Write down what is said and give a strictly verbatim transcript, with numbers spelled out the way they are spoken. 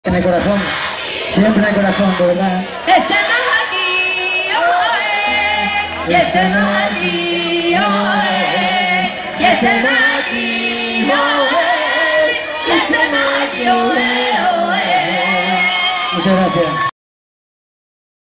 En el corazón, siempre en el corazón, de verdad. Ese no es aquí, oh, y ese no es aquí, oh, y ese no es aquí, oh, y ese no es aquí, oh, Muchas gracias.